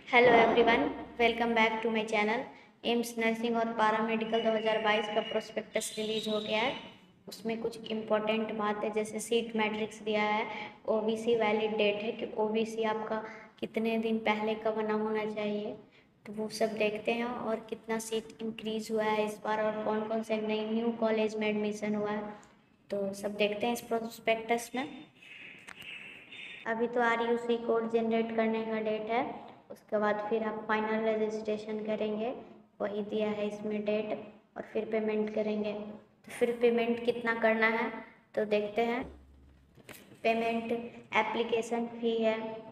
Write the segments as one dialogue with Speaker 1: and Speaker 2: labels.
Speaker 1: Hello everyone, welcome back to my channel. AIIMS nursing और paramedical 2022 का prospectus release हो गया है। उसमें कुछ इम्पोर्टेंट बात है, जैसे सीट मैट्रिक्स दिया है, ओबीसी वैलिड डेट है कि ओबीसी आपका कितने दिन पहले का बना होना चाहिए, तो वो सब देखते हैं। और कितना सीट इंक्रीज़ हुआ है इस बार और कौन कौन से नई न्यू कॉलेज में एडमिशन हुआ है, तो सब देखते हैं इस प्रोस्पेक्टस में। अभी तो RUC कोड जनरेट करने का डेट है, उसके बाद फिर आप फाइनल रजिस्ट्रेशन करेंगे, वही दिया है इसमें डेट, और फिर पेमेंट करेंगे। तो फिर पेमेंट कितना करना है तो देखते हैं। पेमेंट एप्लीकेशन फ़ी है,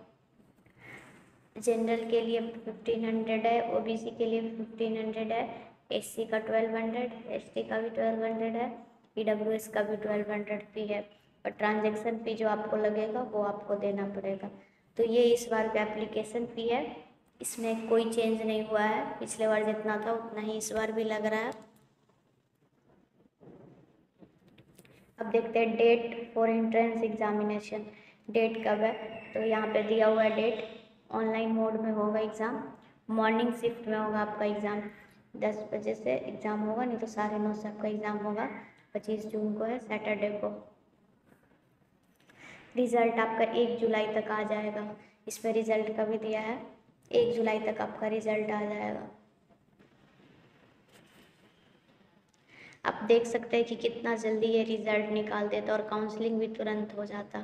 Speaker 1: जनरल के लिए 1500 है, OBC के लिए 1500 है, SC का 1200, ST का भी 1200 है, EWS का भी 1200 फ़ी है। और ट्रांजैक्शन फ़ी जो आपको लगेगा वो आपको देना पड़ेगा। तो ये इस बार का एप्लीकेशन फ़ी है, इसमें कोई चेंज नहीं हुआ है। पिछले बार जितना था उतना ही इस बार भी लग रहा है। अब देखते हैं date for entrance examination, date कब है। तो यहाँ पे दिया हुआ है डेट, ऑनलाइन मोड में होगा एग्ज़ाम, मॉर्निंग शिफ्ट में होगा आपका एग्ज़ाम। 10 बजे से एग्ज़ाम होगा, नहीं तो 9:30 से आपका एग्ज़ाम होगा। 25 जून को है, सैटरडे को। रिज़ल्ट आपका 1 जुलाई तक आ जाएगा। इसमें रिज़ल्ट का भी दिया है, 1 जुलाई तक आपका रिज़ल्ट आ जाएगा। आप देख सकते हैं कि कितना जल्दी ये रिज़ल्ट निकाल देता और काउंसलिंग भी तुरंत हो जाता।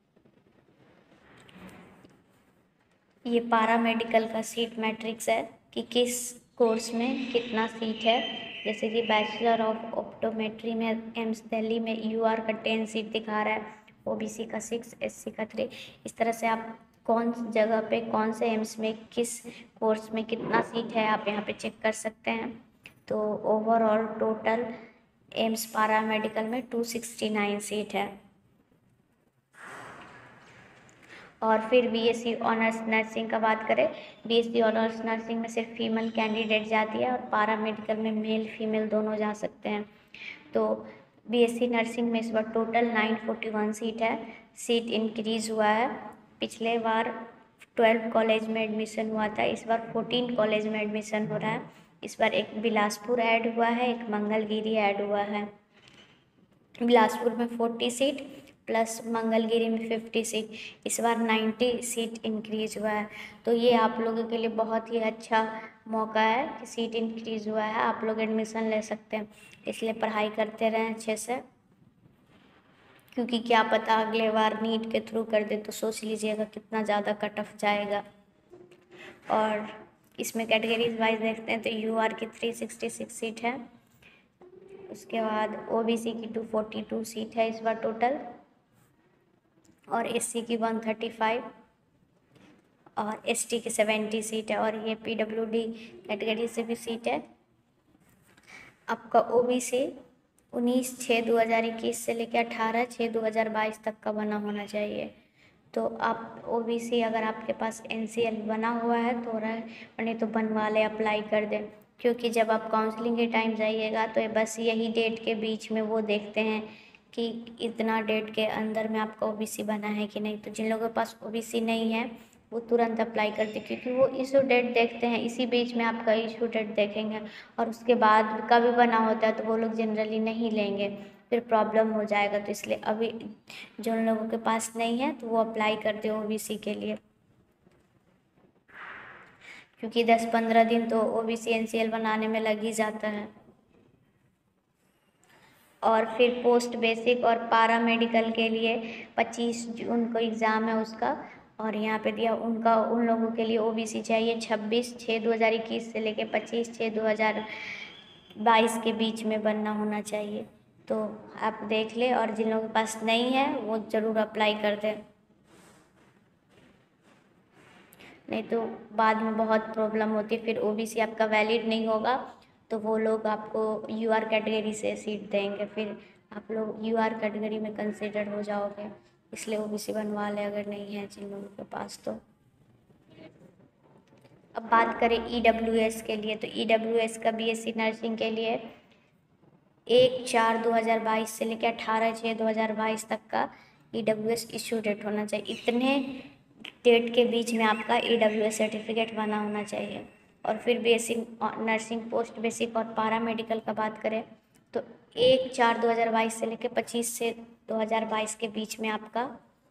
Speaker 1: ये पैरामेडिकल का सीट मैट्रिक्स है कि किस कोर्स में कितना सीट है। जैसे कि बैचलर ऑफ ऑप्टोमेट्री में एम्स दिल्ली में UR का 10 सीट दिखा रहा है, OBC का 6, SC का 3। इस तरह से आप कौन जगह पे कौन से एम्स में किस कोर्स में कितना सीट है आप यहाँ पे चेक कर सकते हैं। तो ओवरऑल टोटल एम्स पैरामेडिकल में 269 सीट है। और फिर BSc ऑनर्स नर्सिंग का बात करें, BSc ऑनर्स नर्सिंग में सिर्फ फीमेल कैंडिडेट जाती है और पैरामेडिकल में मेल फीमेल दोनों जा सकते हैं। तो BSc नर्सिंग में इस बार टोटल 941 सीट है, सीट इंक्रीज़ हुआ है। पिछले बार 12 कॉलेज में एडमिशन हुआ था, इस बार 14 कॉलेज में एडमिशन हो रहा है। इस बार एक बिलासपुर ऐड हुआ है, एक मंगलगिरी ऐड हुआ है। बिलासपुर में 40 सीट प्लस मंगलगिरी में 50 सीट, इस बार 90 सीट इंक्रीज़ हुआ है। तो ये आप लोगों के लिए बहुत ही अच्छा मौका है कि सीट इंक्रीज़ हुआ है, आप लोग एडमिशन ले सकते हैं। इसलिए पढ़ाई करते रहें अच्छे से, क्योंकि क्या पता अगले बार नीट के थ्रू कर दे, तो सोच लीजिएगा कितना ज़्यादा कट ऑफ जाएगा। और इसमें कैटेगरीज वाइज देखते हैं तो UR की 366 सीट है, उसके बाद OBC की 242 सीट है इस बार टोटल, और SC की 135 और ST की 70 सीट है। और ये PWD कैटेगरी से भी सीट है। आपका OBC 19/6/2021 से लेकर 18/6/2022 तक का बना होना चाहिए। तो आप OBC अगर आपके पास NCL बना हुआ है तो रहे, नहीं तो बनवा ले, अप्लाई कर दें। क्योंकि जब आप काउंसलिंग के टाइम जाइएगा तो बस यही डेट के बीच में वो देखते हैं कि इतना डेट के अंदर में आपका OBC बना है कि नहीं। तो जिन लोगों के पास OBC नहीं है वो तुरंत अप्लाई करते, क्योंकि वो इशू डेट देखते हैं, इसी बीच में आपका इशू डेट देखेंगे। और उसके बाद का भी बना होता है तो वो लोग जनरली नहीं लेंगे, फिर प्रॉब्लम हो जाएगा। तो इसलिए अभी जो लोगों के पास नहीं है तो वो अप्लाई करते हो OBC के लिए, क्योंकि 10-15 दिन तो OBC NCL बनाने में लग ही जाता है। और फिर पोस्ट बेसिक और पैरामेडिकल के लिए 25 जून को एग्ज़ाम है उसका। और यहाँ पे दिया उनका, उन लोगों के लिए OBC चाहिए 26/6/2021 से लेके 25/6/2022 के बीच में बनना होना चाहिए। तो आप देख ले, और जिन लोगों के पास नहीं है वो ज़रूर अप्लाई कर दें, नहीं तो बाद में बहुत प्रॉब्लम होती है। फिर OBC आपका वैलिड नहीं होगा तो वो लोग आपको UR कैटेगरी से सीट देंगे, फिर आप लोग UR कैटेगरी में कंसिडर हो जाओगे। इसलिए OBC बनवा ले अगर नहीं है जिन लोगों के पास तो। अब बात करें EWS के लिए, तो EWS का BSc नर्सिंग के लिए 1/4/2022 से लेकर 18/6/2022 तक का EWS इशू डेट होना चाहिए। इतने डेट के बीच में आपका EWS सर्टिफिकेट बना होना चाहिए। और फिर बेसिक नर्सिंग, पोस्ट बेसिक और पारा मेडिकल का बात करें तो 1/4/2022 से लेकर 25 से 2022 के बीच में आपका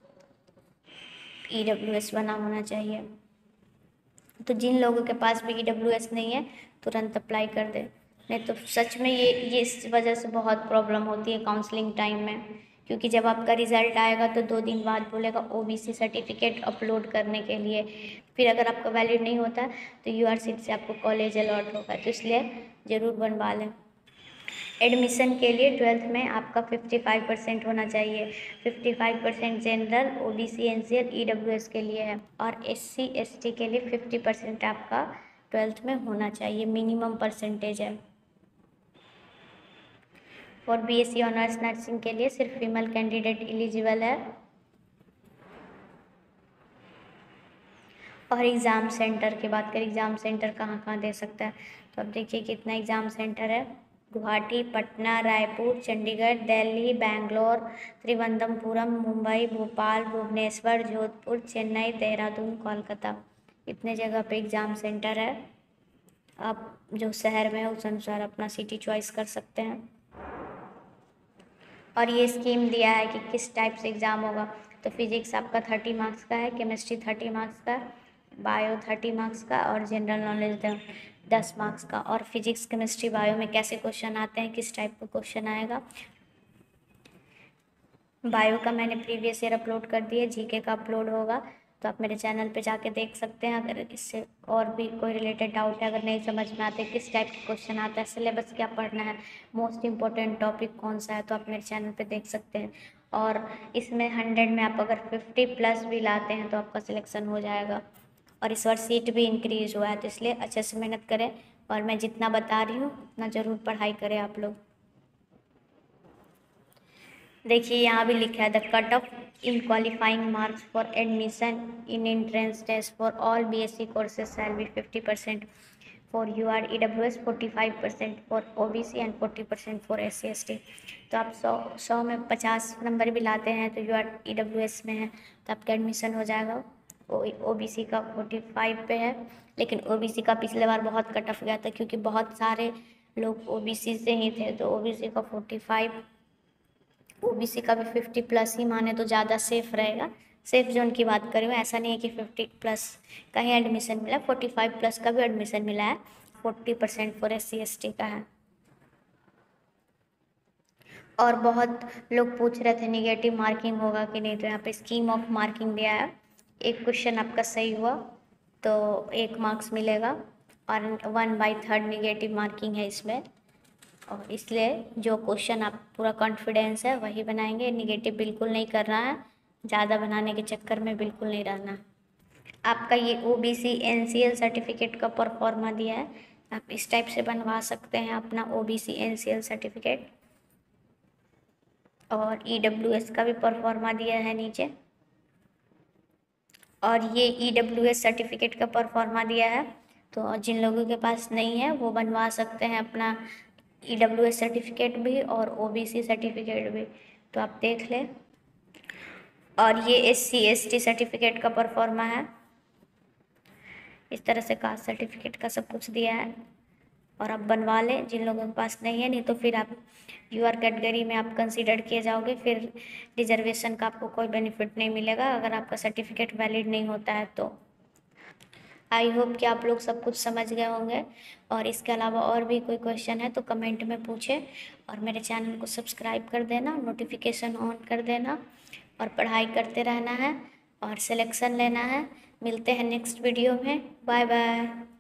Speaker 1: EWS बना होना चाहिए। तो जिन लोगों के पास भी EWS नहीं है तुरंत अप्लाई कर दे, नहीं तो सच में ये इस वजह से बहुत प्रॉब्लम होती है काउंसलिंग टाइम में, क्योंकि जब आपका रिज़ल्ट आएगा तो 2 दिन बाद बोलेगा OBC सर्टिफिकेट अपलोड करने के लिए। फिर अगर आपका वैलिड नहीं होता तो UR सीट से आपको कॉलेज अलॉट होगा, तो इसलिए ज़रूर बनवा लें। एडमिशन के लिए 12th में आपका 55% होना चाहिए। 55% जनरल, OBC, NCL, EWS के लिए है, और SC ST के लिए 50% आपका 12th में होना चाहिए, मिनिमम परसेंटेज है। और BSc ऑनर्स नर्सिंग के लिए सिर्फ फीमेल कैंडिडेट एलिजिबल है। और एग्ज़ाम सेंटर की बात करें, एग्ज़ाम सेंटर कहाँ कहाँ दे सकता है, तो अब देखिए कितना एग्ज़ाम सेंटर है। गुवाहाटी, पटना, रायपुर, चंडीगढ़, दिल्ली, बेंगलोर, त्रिवनंतपुरम, मुंबई, भोपाल, भुवनेश्वर, जोधपुर, चेन्नई, देहरादून, कोलकाता, इतने जगह पे एग्ज़ाम सेंटर है। आप जो शहर में है उस अनुसार अपना सिटी चॉइस कर सकते हैं। और ये स्कीम दिया है कि किस टाइप से एग्ज़ाम होगा, तो फिजिक्स आपका 30 मार्क्स का है, केमिस्ट्री 30 मार्क्स का, बायो 30 मार्क्स का, और जनरल नॉलेज 10 मार्क्स का। और फिजिक्स, केमिस्ट्री, बायो में कैसे क्वेश्चन आते हैं, किस टाइप का क्वेश्चन आएगा। बायो का मैंने प्रीवियस ईयर अपलोड कर दिया, GK का अपलोड होगा, तो आप मेरे चैनल पे जाके देख सकते हैं। अगर इससे और भी कोई रिलेटेड डाउट है, अगर नहीं समझ में आते किस टाइप के क्वेश्चन आता है, सिलेबस क्या पढ़ना है, मोस्ट इम्पोर्टेंट टॉपिक कौन सा है, तो आप मेरे चैनल पे देख सकते हैं। और इसमें 100 में आप अगर 50+ भी लाते हैं तो आपका सिलेक्शन हो जाएगा। और इस बार सीट भी इंक्रीज़ हुआ है, तो इसलिए अच्छे से मेहनत करें, और मैं जितना बता रही हूँ उतना ज़रूर पढ़ाई करें आप लोग। देखिए यहाँ भी लिखा है, the cut off in qualifying marks for admission in entrance test for all BSc courses shall be 50% for UR EWS, 45% for OBC and 40% for SC ST। तो आप 100 में 50 नंबर भी लाते हैं तो UR EWS में है तो आपका एडमिशन हो जाएगा। OBC का 45 पे है, लेकिन OBC का पिछले बार बहुत कट ऑफ गया था क्योंकि बहुत सारे लोग OBC से ही थे, तो OBC का 45, OBC का भी 50+ ही माने तो ज़्यादा सेफ रहेगा। सेफ जोन की बात करें, ऐसा नहीं है कि 50+ का ही एडमिशन मिला, 45+ का भी एडमिशन मिला है, 40% फॉर SC ST का है। और बहुत लोग पूछ रहे थे निगेटिव मार्किंग होगा कि नहीं, तो यहाँ पे स्कीम ऑफ मार्किंग दिया है। एक क्वेश्चन आपका सही हुआ तो 1 मार्क्स मिलेगा, और 1/3 निगेटिव मार्किंग है इसमें, और इसलिए जो क्वेश्चन आप पूरा कॉन्फिडेंस है वही बनाएंगे, निगेटिव बिल्कुल नहीं करना है, ज़्यादा बनाने के चक्कर में बिल्कुल नहीं रहना। आपका ये OBC NCL सर्टिफिकेट का परफॉर्मा दिया है, आप इस टाइप से बनवा सकते हैं अपना OBC NCL सर्टिफिकेट। और EWS का भी परफॉर्मा दिया है नीचे, और ये EWS सर्टिफिकेट का परफॉर्मा दिया है, तो जिन लोगों के पास नहीं है वो बनवा सकते हैं अपना EWS सर्टिफिकेट भी और OBC सर्टिफिकेट भी, तो आप देख लें। और ये SC ST सर्टिफिकेट का परफॉर्मा है, इस तरह से कास्ट सर्टिफिकेट का सब कुछ दिया है, और आप बनवा लें जिन लोगों के पास नहीं है, नहीं तो फिर आप UR कैटेगरी में आप कंसीडर किए जाओगे, फिर रिजर्वेशन का आपको कोई बेनिफिट नहीं मिलेगा अगर आपका सर्टिफिकेट वैलिड नहीं होता है तो। आई होप कि आप लोग सब कुछ समझ गए होंगे, और इसके अलावा और भी कोई क्वेश्चन है तो कमेंट में पूछें, और मेरे चैनल को सब्सक्राइब कर देना, नोटिफिकेशन ऑन कर देना, और पढ़ाई करते रहना है और सिलेक्शन लेना है। मिलते हैं नेक्स्ट वीडियो में, बाय बाय।